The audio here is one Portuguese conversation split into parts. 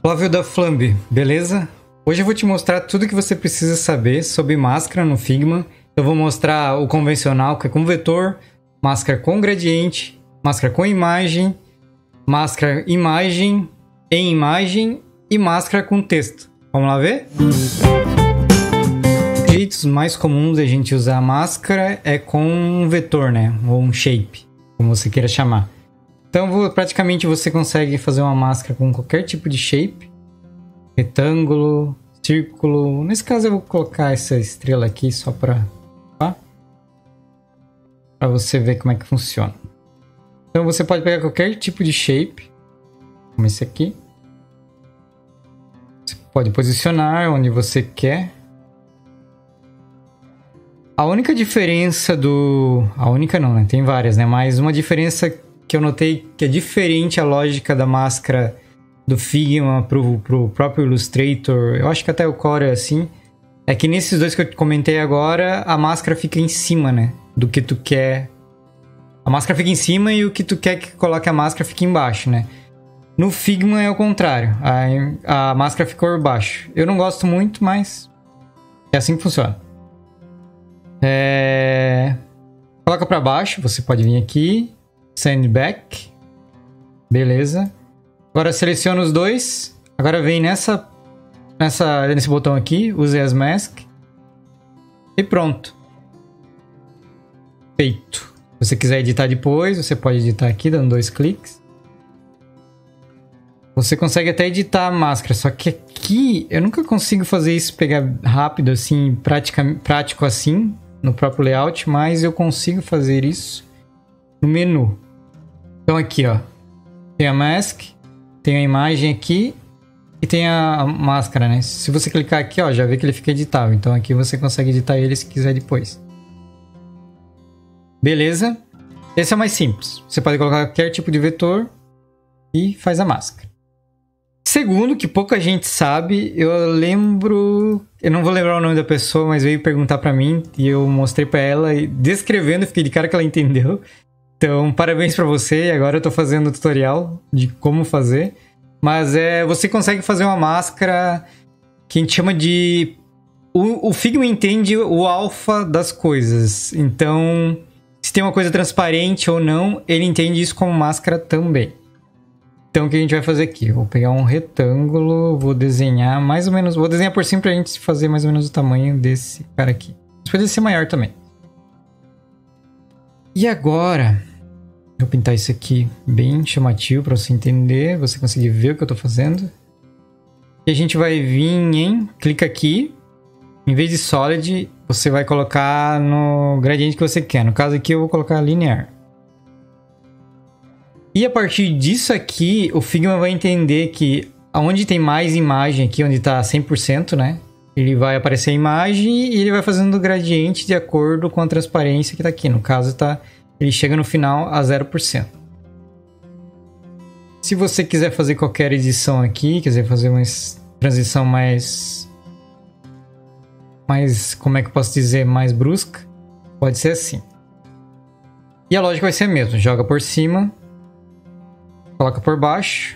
Flávio da Flambe, beleza? Hoje eu vou te mostrar tudo que você precisa saber sobre máscara no Figma. Eu vou mostrar o convencional, que é com vetor, máscara com gradiente, máscara com imagem, máscara imagem, em imagem e máscara com texto. Vamos lá ver? Os jeitos mais comuns de a gente usar a máscara é com um vetor, né? Ou um shape, como você queira chamar. Então, praticamente você consegue fazer uma máscara com qualquer tipo de shape. Retângulo, círculo. Nesse caso eu vou colocar essa estrela aqui só para você ver como é que funciona. Então você pode pegar qualquer tipo de shape, como esse aqui. Você pode posicionar onde você quer. A única diferença do... A única não, né? Tem várias, né? Mas uma diferença que eu notei que é diferente a lógica da máscara do Figma pro próprio Illustrator, eu acho que até o Core é assim, é que nesses dois que eu comentei agora, a máscara fica em cima, né? Do que tu quer. A máscara fica em cima e o que tu quer que coloque a máscara fica embaixo, né? No Figma é o contrário, a máscara fica por baixo. Eu não gosto muito, mas é assim que funciona. Coloca para baixo, você pode vir aqui, Send Back, beleza. Agora seleciona os dois, agora vem nesse botão aqui, use as Mask e pronto. Feito. Se você quiser editar depois, você pode editar aqui dando 2 cliques. Você consegue até editar a máscara, só que aqui eu nunca consigo fazer isso, pegar rápido assim, prático assim, no próprio layout, mas eu consigo fazer isso no menu. Então aqui, ó, tem a mask, tem a imagem aqui e tem a máscara, né? Se você clicar aqui, ó, já vê que ele fica editável. Então aqui você consegue editar ele se quiser depois. Beleza? Esse é o mais simples. Você pode colocar qualquer tipo de vetor e faz a máscara. Segundo, que pouca gente sabe, eu lembro... Eu não vou lembrar o nome da pessoa, mas veio perguntar pra mim e eu mostrei pra ela e descrevendo, fiquei de cara que ela entendeu. Então, parabéns pra você. Agora eu tô fazendo o tutorial de como fazer. Mas você consegue fazer uma máscara que a gente chama de... O Figma entende o alfa das coisas. Então, se tem uma coisa transparente ou não, ele entende isso como máscara também. Então, o que a gente vai fazer aqui? Eu vou pegar um retângulo, vou desenhar mais ou menos... Vou desenhar por cima pra gente fazer mais ou menos o tamanho desse cara aqui. Mas pode ser maior também. E agora... Vou pintar isso aqui bem chamativo para você entender, você conseguir ver o que eu estou fazendo. E a gente vai vir em... Clica aqui. Em vez de Solid, você vai colocar no gradiente que você quer. No caso aqui eu vou colocar linear. E a partir disso aqui, o Figma vai entender que onde tem mais imagem aqui, onde está 100%, né? Ele vai aparecer a imagem e ele vai fazendo o gradiente de acordo com a transparência que está aqui. No caso está... Ele chega no final a 0%. Se você quiser fazer qualquer edição aqui, quiser fazer uma transição mais... Como é que eu posso dizer? Mais brusca, pode ser assim. E a lógica vai ser a mesma. Joga por cima, coloca por baixo.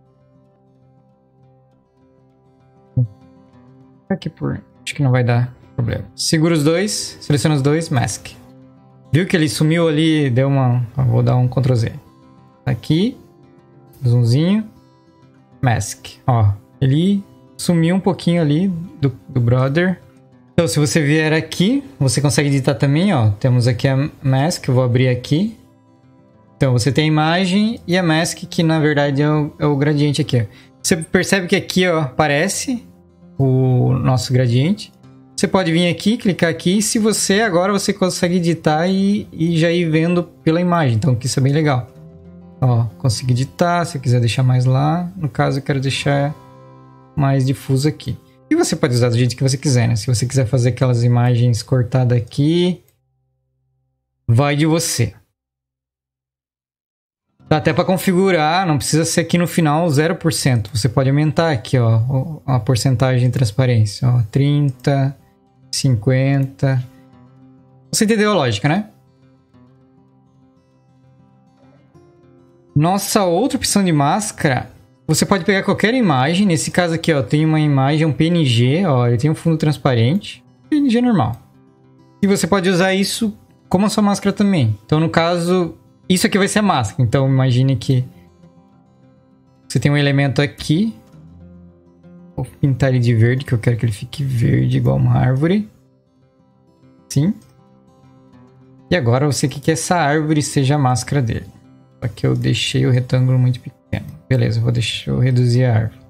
Aqui por... Acho que não vai dar problema. Segura os dois, seleciona os dois, mask. Viu que ele sumiu ali, deu uma... Vou dar um Ctrl Z. Aqui, zoomzinho, mask. Ó, ele sumiu um pouquinho ali do brother. Então, se você vier aqui, você consegue editar também, ó. Temos aqui a mask, eu vou abrir aqui. Então, você tem a imagem e a mask, que na verdade é o gradiente aqui, ó. Você percebe que aqui, ó, aparece o nosso gradiente. Você pode vir aqui, clicar aqui, e se você agora você consegue editar e já ir vendo pela imagem. Então isso é bem legal. Ó, consegui editar, se eu quiser deixar mais lá. No caso eu quero deixar mais difuso aqui. E você pode usar do jeito que você quiser, né? Se você quiser fazer aquelas imagens cortadas aqui, vai de você. Dá até para configurar, não precisa ser aqui no final 0%. Você pode aumentar aqui, ó, a porcentagem de transparência. Ó, 30... 50. Você entendeu a lógica, né? Nossa outra opção de máscara Você pode pegar qualquer imagem. Nesse caso aqui, ó, tem uma imagem, um PNG, ó, ele tem um fundo transparente. PNG normal. E você pode usar isso como a sua máscara também. Então, no caso, isso aqui vai ser a máscara. Então, imagine que você tem um elemento aqui. Vou pintar ele de verde, que eu quero que ele fique verde igual uma árvore. Sim. E agora você quer que essa árvore seja a máscara dele. Só que eu deixei o retângulo muito pequeno. Beleza, eu reduzir a árvore.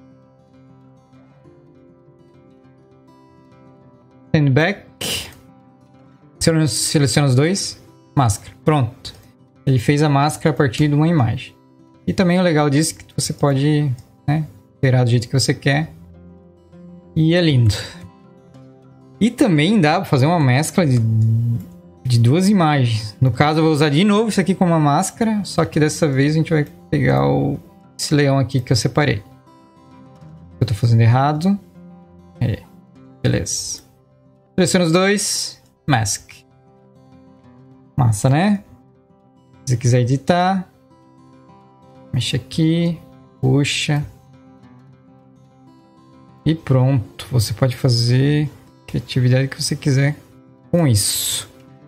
Stand back. Seleciona os dois. Máscara. Pronto. Ele fez a máscara a partir de uma imagem. E também o legal disso é que você pode, né, alterar do jeito que você quer. E é lindo. E também dá para fazer uma mescla de duas imagens. No caso, eu vou usar de novo isso aqui como uma máscara. Só que dessa vez a gente vai pegar esse leão aqui que eu separei. Eu tô fazendo errado. Aí. Beleza. Seleciona os dois. Mask. Massa, né? Se você quiser editar, mexe aqui. Puxa. E pronto. Você pode fazer a criatividade que você quiser com isso.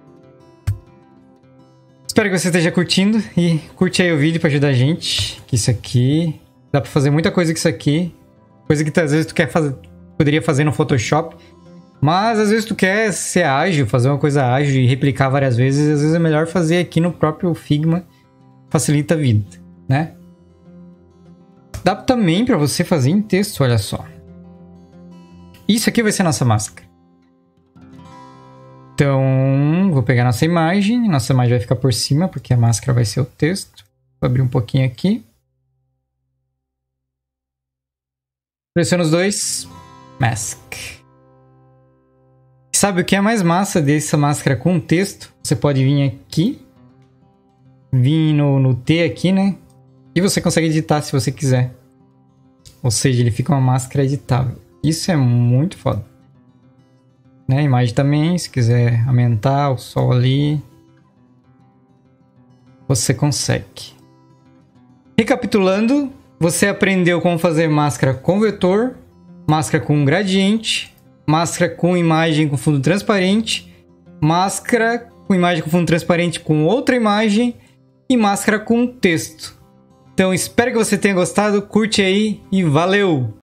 Espero que você esteja curtindo e curte aí o vídeo para ajudar a gente. Que isso aqui dá para fazer muita coisa com isso aqui. Coisa que às vezes tu quer fazer, poderia fazer no Photoshop. Mas às vezes tu quer ser ágil, fazer uma coisa ágil e replicar várias vezes. Às vezes é melhor fazer aqui no próprio Figma. Facilita a vida, né? Dá também para você fazer em texto, olha só. Isso aqui vai ser a nossa máscara. Então, vou pegar nossa imagem. Nossa imagem vai ficar por cima, porque a máscara vai ser o texto. Vou abrir um pouquinho aqui. Seleciona os dois. Mask. Sabe o que é mais massa dessa máscara com texto? Você pode vir aqui. Vir no T aqui, né? E você consegue editar se você quiser. Ou seja, ele fica uma máscara editável. Isso é muito foda. Né? A imagem também, se quiser aumentar o sol ali, você consegue. Recapitulando, você aprendeu como fazer máscara com vetor, máscara com gradiente, máscara com imagem com fundo transparente, máscara com imagem com fundo transparente com outra imagem e máscara com texto. Então espero que você tenha gostado, curte aí e valeu!